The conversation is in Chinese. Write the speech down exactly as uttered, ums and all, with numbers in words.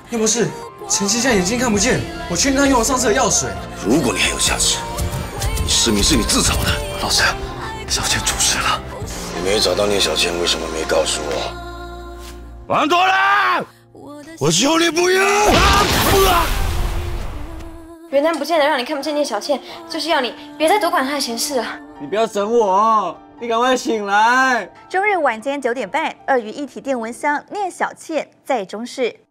要不是陈现在眼睛看不见，我劝他用我上次的药水。 如果你还有下次，你失明是你自找的。 老师，小倩出事了。 你没找到聂小倩，为什么没告诉我？王多兰，我求你不要！啊！ 元丹不见得让你看不见聂小倩，就是要你别再多管她的闲事了。 你不要整我，你赶快醒来！ 周日晚间九点半，鳄鱼一体电蚊香聂小倩在中视。